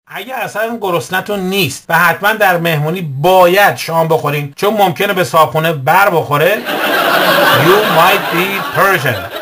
اگه اصلا گرسنتون نیست و حتما در مهمونی باید شام بخورین چون ممکنه به صاحبخونه بر بخوره You might be Persian.